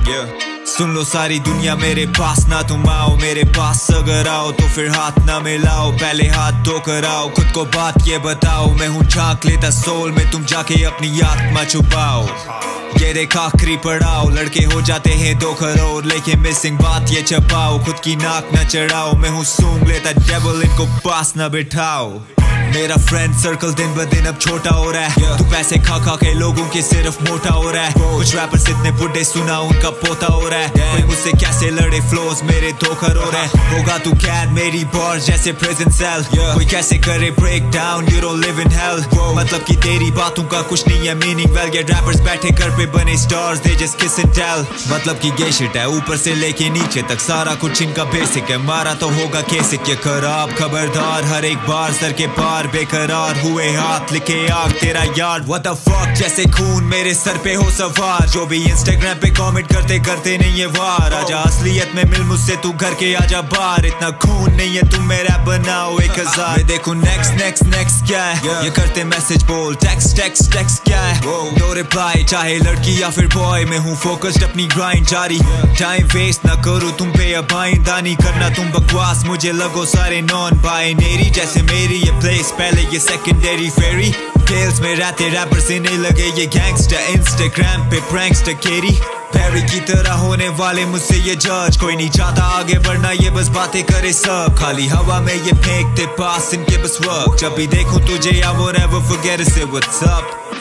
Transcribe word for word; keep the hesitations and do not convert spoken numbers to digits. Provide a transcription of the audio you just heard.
yeah. सुन लो सारी दुनिया मेरे पास ना तुम आओ, मेरे पास अगर आओ तो फिर हाथ ना मिलाओ, पहले हाथ धो कर आओ, खुद को बात ये बताओ, मैं हूँ झांक लेता सोल में, तुम जाके अपनी आत्मा छुपाओ। ये देखा आखिरी पड़ाओ, लड़के हो जाते हैं दो करोड़, लेकिन मिसिंग बात ये छपाओ, खुद की नाक न चढ़ाओ, मैं हूँ सूंघ लेता डेविल, इनको पास न बिठाओ। मेरा फ्रेंड सर्कल दिन ब दिन अब छोटा हो रहा है, yeah. तू पैसे खा खा के लोगों के सिर्फ मोटा हो रहा है, Bro. कुछ रैपर्स इतने बुढ़े सुना उनका पोता हो रहा है, yeah. कोई मुझसे कैसे लड़े फ्लोज मेरे धोखर हो रहे हैं, होगा तू कैद मेरी बार जैसे प्रिजन सेल, yeah. कोई कैसे करे break down, you don't live in hell, मतलब कि तेरी बातों का कुछ नहीं है मीनिंग, वेल ये रैपर्स बैठे घर पे बने stars, they just kiss and tell, मतलब कि गे शिट है ऊपर से लेके नीचे तक सारा कुछ इनका बेसिक है, मारा तो होगा केसिक, ये खराब खबरदार हर एक बार सर के पार बेकरार हुए हाथ लिखे आग तेरा यार, what the fuck जैसे खून मेरे सर पे हो सवार, जो भी इंस्टाग्राम पे कमेंट करते करते नहीं है वार, आजा असलियत में मिल मुझसे तू घर के आजा बाहर, इतना खून नहीं है तुम मेरा बनाओ एक हजार, मैं देखूं नेक्स्ट नेक्स्ट नेक्स्ट क्या है, yeah. ये करते मैसेज बोल टेक्स्ट टेक्स्ट टेक्स्ट क्या है, नो रिप्लाई चाहे लड़की या फिर बॉय, मैं हूँ फोकस्ड अपनी ग्राइंड जारी, टाइम वेस्ट ना करूँ तुम पे अब आइंदानी करना तुम बकवास, मुझे लगो सारे नॉन बाइनरी जैसे मेरी ये प्लेस, पहले ये सेकेंडरी फेरी टेल्स में रहते रैपर से नहीं लगे ये गैंगस्टर, इंस्टाग्राम पे प्रैंकस्टर केरी पैरी की तरह होने वाले मुझसे ये जज, कोई नहीं चाहता आगे बढ़ना ये बस बातें करे सब, खाली हवा में ये फेंकते पास इनके बस वक्त, जब भी देखूं तुझे या वो नेवर फॉरगेट से व्हाट्स अप।